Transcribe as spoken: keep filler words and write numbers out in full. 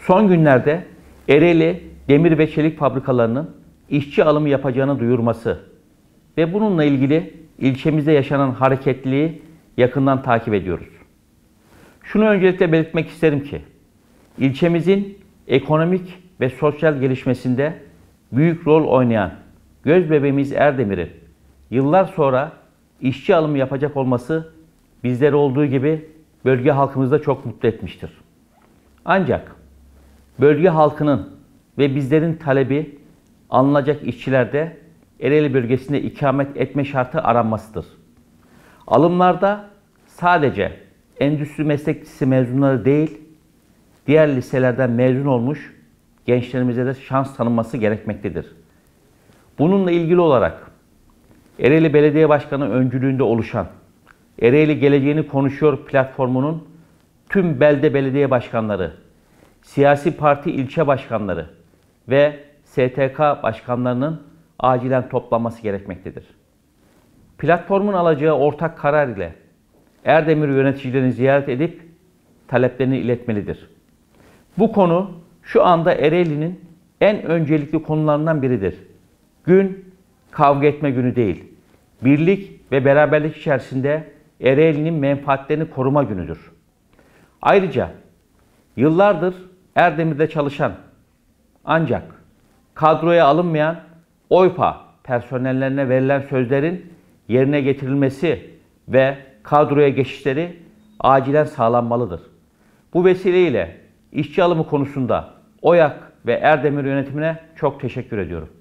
Son günlerde Ereğli demir ve çelik fabrikalarının işçi alımı yapacağını duyurması ve bununla ilgili ilçemizde yaşanan hareketliliği yakından takip ediyoruz. Şunu öncelikle belirtmek isterim ki, ilçemizin ekonomik ve sosyal gelişmesinde büyük rol oynayan gözbebeğimiz Erdemir'in yıllar sonra işçi alımı yapacak olması bizleri olduğu gibi bölge halkımızı da çok mutlu etmiştir. Ancak bölge halkının ve bizlerin talebi alınacak işçilerde Ereğli bölgesinde ikamet etme şartı aranmasıdır. Alımlarda sadece endüstri meslek lisesi mezunları değil, diğer liselerden mezun olmuş gençlerimize de şans tanınması gerekmektedir. Bununla ilgili olarak Ereğli Belediye Başkanı öncülüğünde oluşan Ereğli Geleceğini Konuşuyor platformunun tüm belde belediye başkanları, siyasi parti ilçe başkanları ve S T K başkanlarının acilen toplanması gerekmektedir. Platformun alacağı ortak karar ile Erdemir yöneticilerini ziyaret edip taleplerini iletmelidir. Bu konu şu anda Ereğli'nin en öncelikli konularından biridir. Gün kavga etme günü değil, birlik ve beraberlik içerisinde Ereğli'nin menfaatlerini koruma günüdür. Ayrıca yıllardır Erdemir'de çalışan ancak kadroya alınmayan OYPA personellerine verilen sözlerin yerine getirilmesi ve kadroya geçişleri acilen sağlanmalıdır. Bu vesileyle işçi alımı konusunda OYAK ve Erdemir yönetimine çok teşekkür ediyorum.